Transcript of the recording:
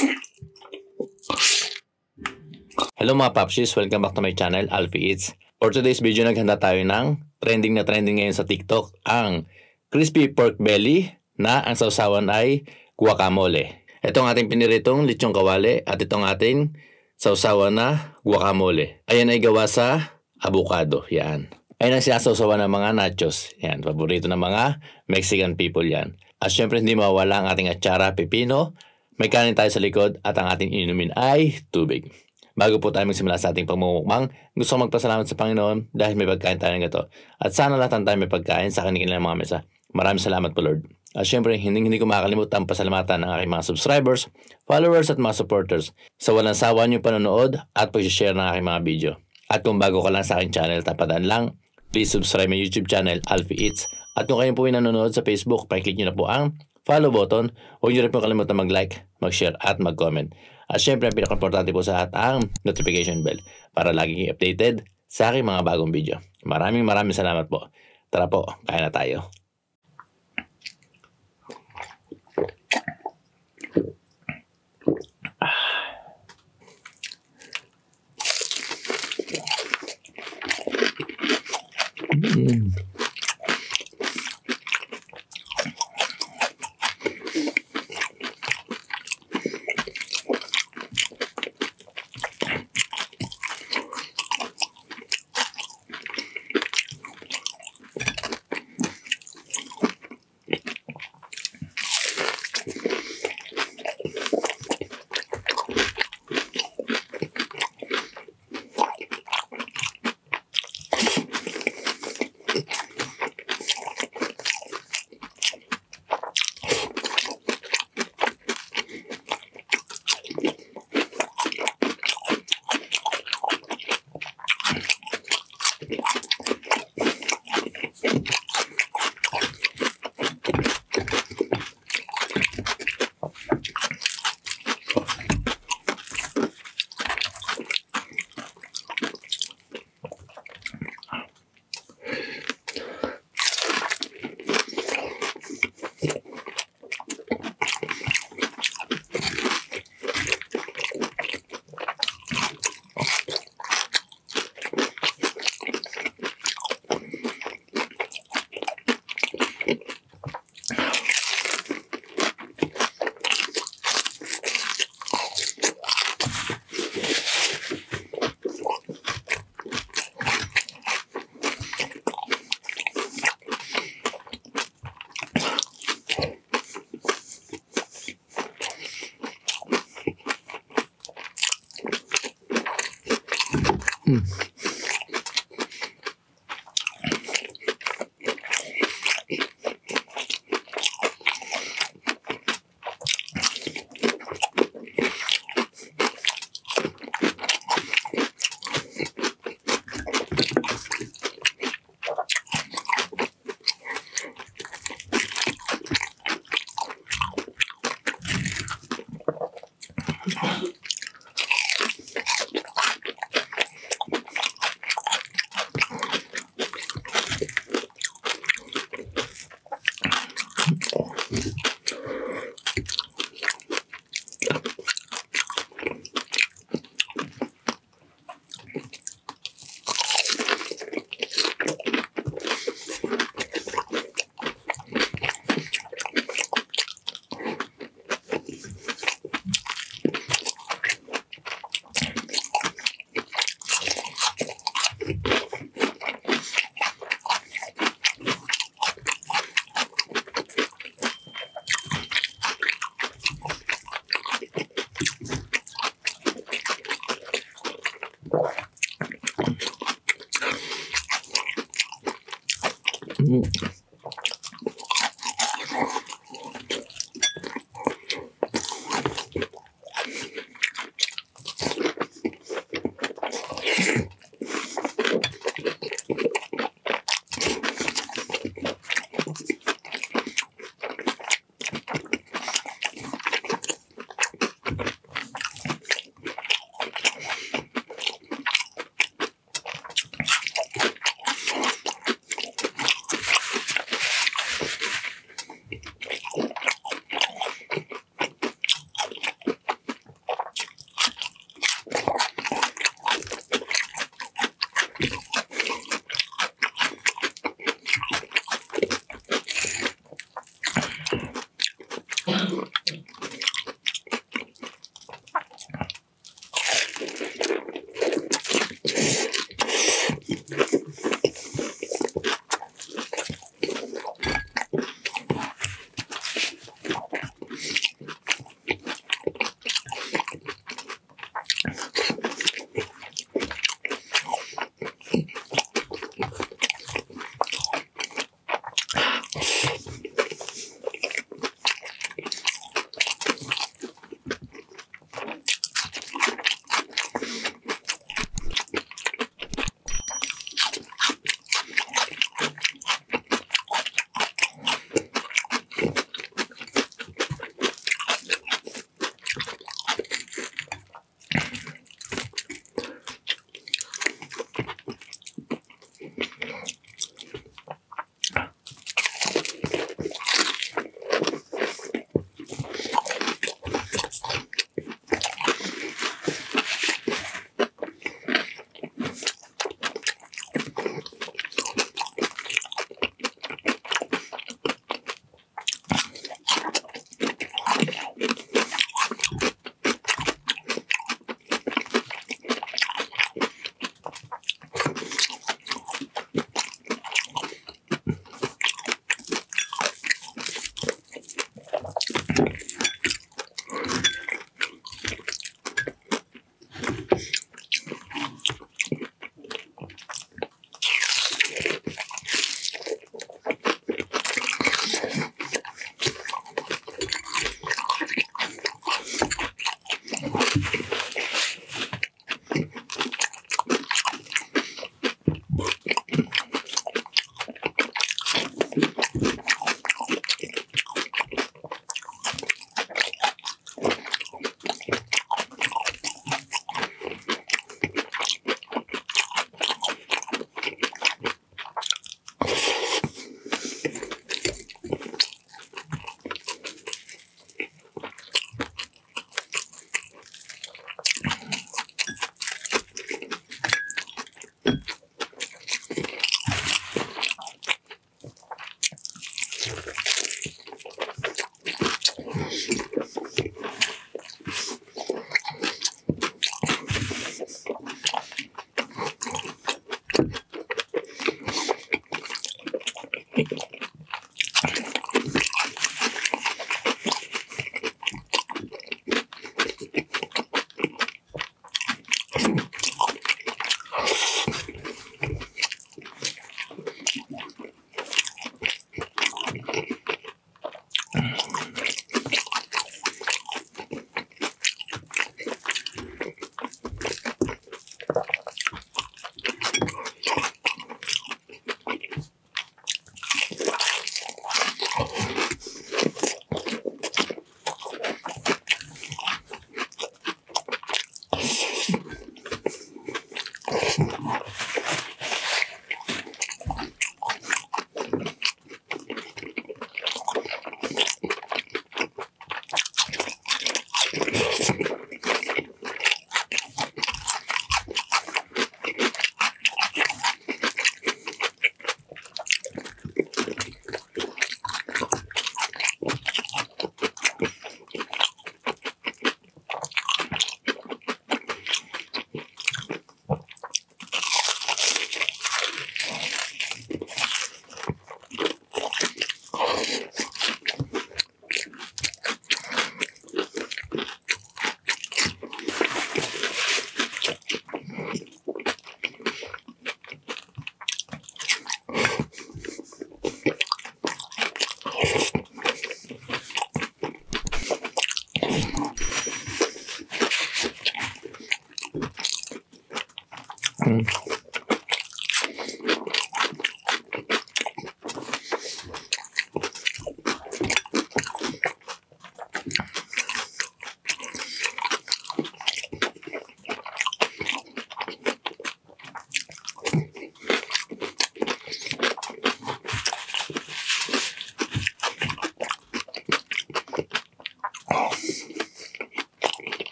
Hello mga Popshies, welcome back to my channel, Alfie Eats. For today's video, naghanda tayo ng trending na trending ngayon sa TikTok, ang crispy pork belly na ang sausawan ay guacamole. Ito ang ating piniritong lechong kawali at itong ating sausawan na guacamole. Ayan ay gawa sa avocado, yan. Ayan ang sinasawsawan ng mga nachos. Yan, paborito ng mga Mexican people yan. At syempre hindi mawala ang ating atsara pipino. May kanin tayo sa likod at ang ating inumin ay tubig. Bago po tayo magsimula sa ating pagmumukbang, gusto ko magpasalamat sa Panginoon dahil may pagkain tayo ng ito. At sana lahat ng tayo may pagkain sa kanilang mga mesa. Maraming salamat po Lord. At syempre hindi ko makakalimutan pasalamatan ng aking mga subscribers, followers at mga supporters sa walang sawa niyong panonood at pag-share ng aking mga video. At kung bago ka lang sa aking channel, tapadaan lang. Please subscribe my YouTube channel, Alfie Eats. At kung kayo po ay nanonood sa Facebook, pakiclick nyo na po ang follow button. Huwag nyo rin po kalimutan mag-like, mag-share at mag-comment. At syempre, ang pinaka-importante po sa lahat ang notification bell para laging updated sa aking mga bagong video. Maraming salamat po. Tara po, kain na tayo.